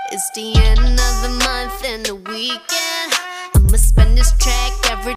It's the end of the month and the weekend. I'ma spend this track